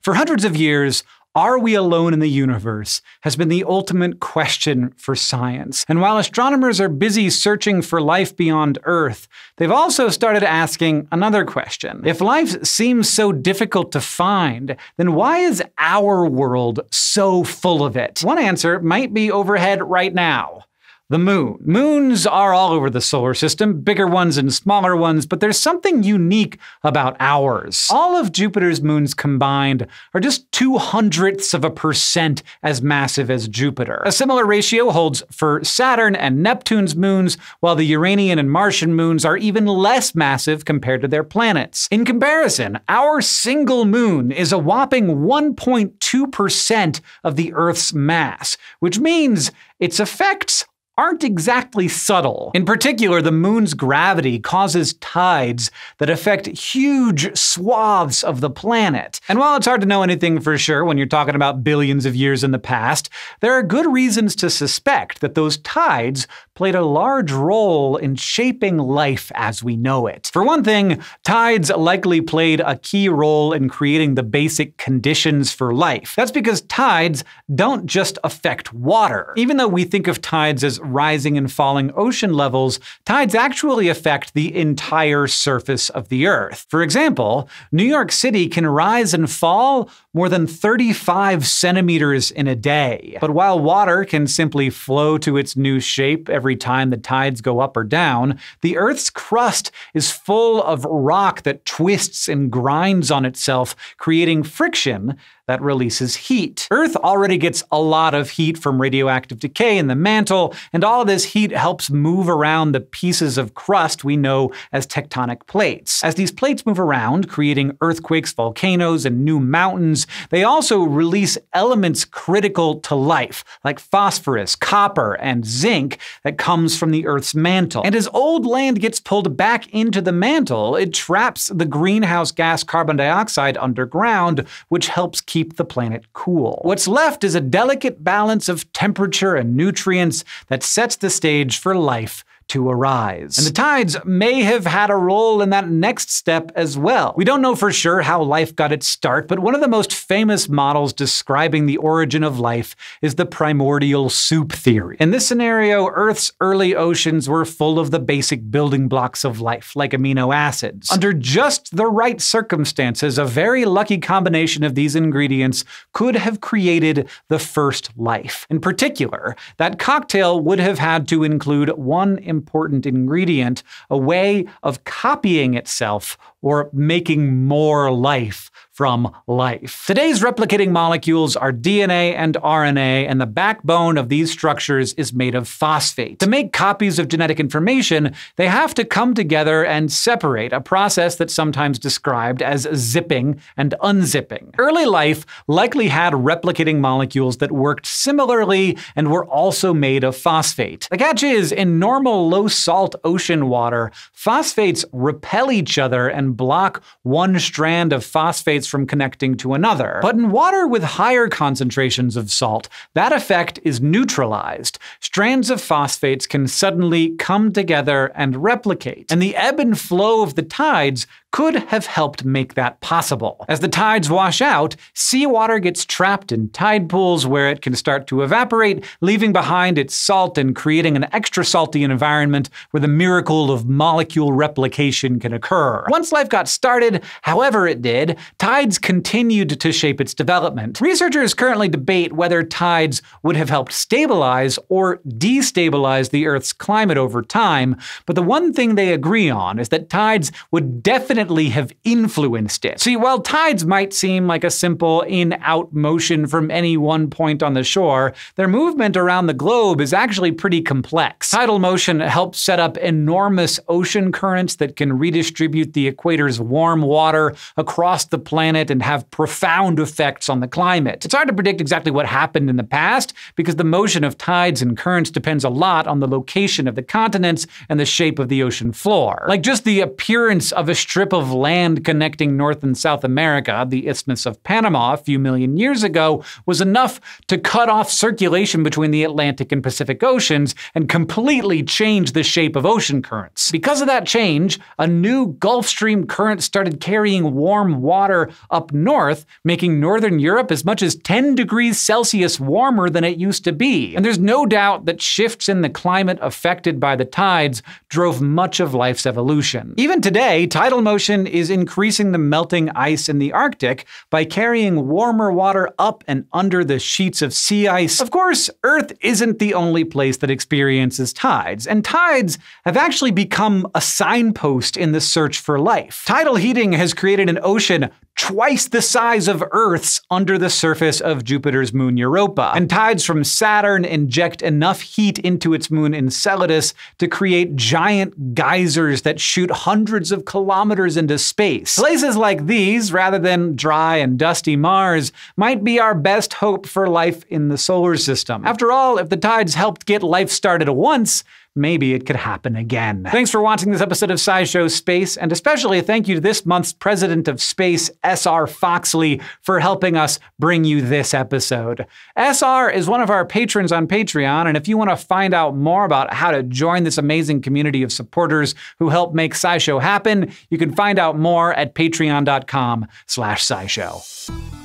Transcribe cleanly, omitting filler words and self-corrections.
For hundreds of years, are we alone in the universe has been the ultimate question for science. And while astronomers are busy searching for life beyond Earth, they've also started asking another question. If life seems so difficult to find, then why is our world so full of it? One answer might be overhead right now. The moon. Moons are all over the solar system, bigger ones and smaller ones, but there's something unique about ours. All of Jupiter's moons combined are just 0.02% as massive as Jupiter. A similar ratio holds for Saturn and Neptune's moons, while the Uranian and Martian moons are even less massive compared to their planets. In comparison, our single moon is a whopping 1.2% of the Earth's mass, which means its effects aren't exactly subtle. In particular, the moon's gravity causes tides that affect huge swaths of the planet. And while it's hard to know anything for sure when you're talking about billions of years in the past, there are good reasons to suspect that those tides played a large role in shaping life as we know it. For one thing, tides likely played a key role in creating the basic conditions for life. That's because tides don't just affect water. Even though we think of tides as rising and falling ocean levels, tides actually affect the entire surface of the Earth. For example, New York City can rise and fall more than 35 centimeters in a day. But while water can simply flow to its new shape every time the tides go up or down, the Earth's crust is full of rock that twists and grinds on itself, creating friction that releases heat. Earth already gets a lot of heat from radioactive decay in the mantle, and all of this heat helps move around the pieces of crust we know as tectonic plates. As these plates move around, creating earthquakes, volcanoes, and new mountains, they also release elements critical to life, like phosphorus, copper, and zinc that comes from the Earth's mantle. And as old land gets pulled back into the mantle, it traps the greenhouse gas carbon dioxide underground, which helps keep the planet cool. What's left is a delicate balance of temperature and nutrients that sets the stage for life to arise. And the tides may have had a role in that next step as well. We don't know for sure how life got its start, but one of the most famous models describing the origin of life is the primordial soup theory. In this scenario, Earth's early oceans were full of the basic building blocks of life, like amino acids. Under just the right circumstances, a very lucky combination of these ingredients could have created the first life. In particular, that cocktail would have had to include one important ingredient, a way of copying itself or making more life from life. Today's replicating molecules are DNA and RNA, and the backbone of these structures is made of phosphate. To make copies of genetic information, they have to come together and separate, a process that's sometimes described as zipping and unzipping. Early life likely had replicating molecules that worked similarly and were also made of phosphate. The catch is, in normal low-salt ocean water, phosphates repel each other and block one strand of phosphates from connecting to another. But in water with higher concentrations of salt, that effect is neutralized. Strands of phosphates can suddenly come together and replicate. And the ebb and flow of the tides could have helped make that possible. As the tides wash out, seawater gets trapped in tide pools where it can start to evaporate, leaving behind its salt and creating an extra salty environment where the miracle of molecule replication can occur. Once life got started, however it did, tides continued to shape its development. Researchers currently debate whether tides would have helped stabilize or destabilize the Earth's climate over time, but the one thing they agree on is that tides would definitely have influenced it. See, while tides might seem like a simple in-out motion from any one point on the shore, their movement around the globe is actually pretty complex. Tidal motion helps set up enormous ocean currents that can redistribute the equator's warm water across the planet and have profound effects on the climate. It's hard to predict exactly what happened in the past because the motion of tides and currents depends a lot on the location of the continents and the shape of the ocean floor. Like just the appearance of a strip of land connecting North and South America, the Isthmus of Panama, a few million years ago, was enough to cut off circulation between the Atlantic and Pacific Oceans and completely change change the shape of ocean currents. Because of that change, a new Gulf Stream current started carrying warm water up north, making northern Europe as much as 10 degrees Celsius warmer than it used to be. And there's no doubt that shifts in the climate affected by the tides drove much of life's evolution. Even today, tidal motion is increasing the melting ice in the Arctic by carrying warmer water up and under the sheets of sea ice. Of course, Earth isn't the only place that experiences tides, and tides have actually become a signpost in the search for life. Tidal heating has created an ocean twice the size of Earth's under the surface of Jupiter's moon Europa, and tides from Saturn inject enough heat into its moon Enceladus to create giant geysers that shoot hundreds of kilometers into space. Places like these, rather than dry and dusty Mars, might be our best hope for life in the solar system. After all, if the tides helped get life started once, maybe it could happen again. Thanks for watching this episode of SciShow Space, and especially a thank you to this month's President of Space, SR FOXLEY, for helping us bring you this episode. SR is one of our patrons on Patreon, and if you want to find out more about how to join this amazing community of supporters who help make SciShow happen, you can find out more at patreon.com/SciShow.